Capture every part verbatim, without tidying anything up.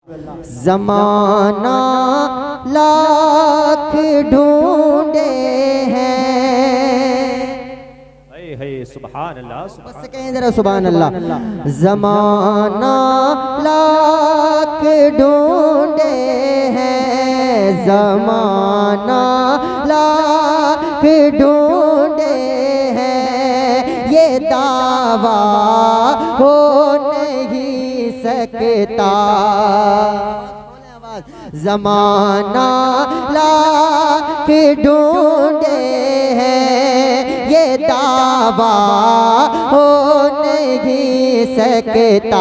ज़माना लाख ढूंढे हैं। सुभान अल्लाह, बस कहें जरा सुभान अल्लाह। ज़माना लाख ढूंढे हैं, ज़माना लाख ढूंढे हैं, ये दावा हो नहीं सकता। ज़माना लाख ढूंढे हैं, ये दावा हो नहीं सकता।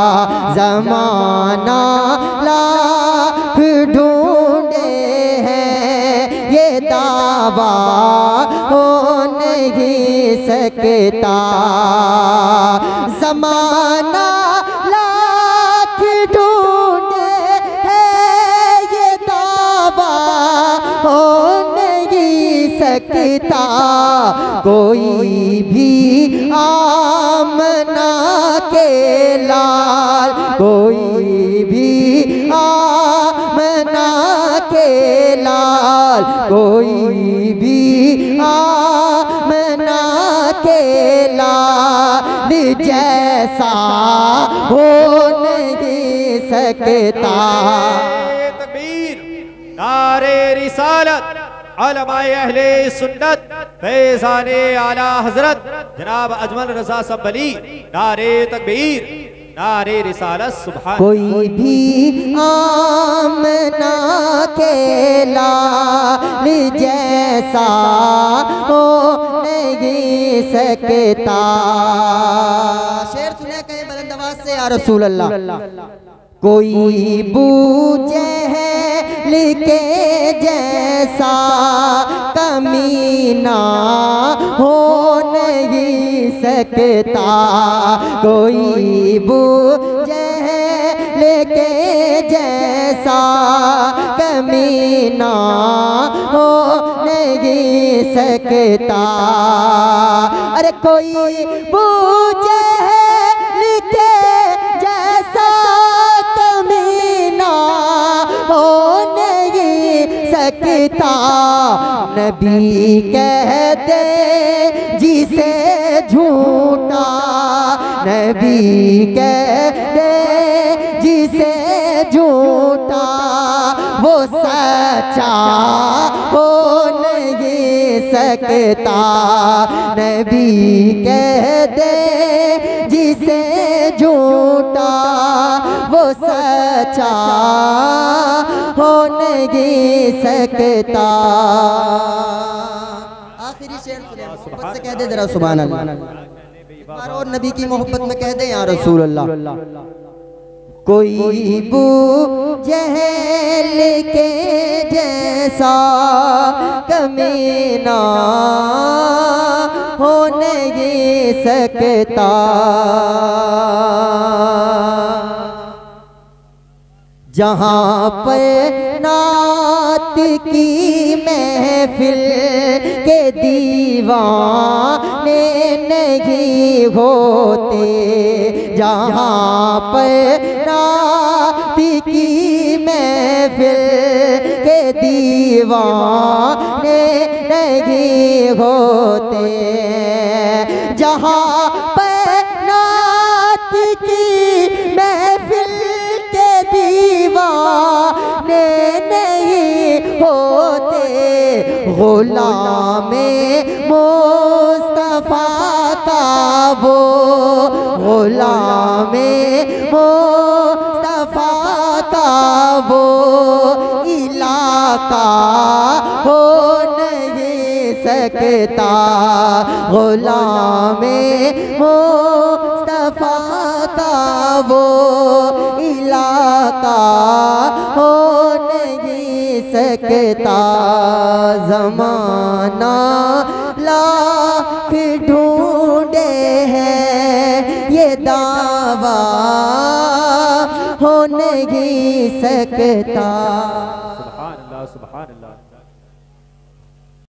ज़माना लाख ढूंढे हैं, ये दावा हो नहीं सकता। ज़माना लाख ढूंढे हैं, ये दावा हो नहीं सकता। कोई भी आमना के लाल, कोई भी आमना के लाल, कोई भी आमना के लाल जैसा हो नहीं सकता। तकबीर, नारे रिसालत, उलमाए अहले सुन्नत, फैज़ाने आला हजरत जनाब अजमल रज़ा संभली। नारे तकबीर, नारे रिसालत, सुभान। कोई भी आमना के लाल जैसा हो नहीं सकता। शेर सुने कहीं बुलंद आवाज से या रसूल अल्लाह। कोई बूझे है लिखे जैसा कमीना हो नहीं सकता। कोई बूझे है लिखे जैसा कमीना हो नहीं सकता। अरे कोई बूझे है लिखे जैसा कमीना हो नहीं सकता। नबी कहते जिसे झूठा, नबी कहते जिसे झूठा, वो सच्चा हो नहीं सकता। नबी कहते जिसे झूठा, वो सच्चा हो नहीं सकता। आखिरी शेर मोहब्बत से कह दे जरा सुभान अल्लाह। एक बार और नबी की मोहब्बत में कह दे या रसूल अल्लाह। कोई बूझे के जैसा कमीना हो नहीं सकता। जहाँ पर नात की महफिल के दीवाने नहीं होते, जहाँ पर नात की महफिल के दीवाने नहीं होते, जहाँ पर नात की महफिल के दीवाने नहीं होते। गुलामे मुस्तफा का वो, गुलामे मुस्तफा का वो इलाका हो नहीं सकता। गुलामे मुस्तफा का वो इलाका हो नहीं सकता। ज़माना लाख ढूंढे हैं, ये दावा हो नहीं सकता।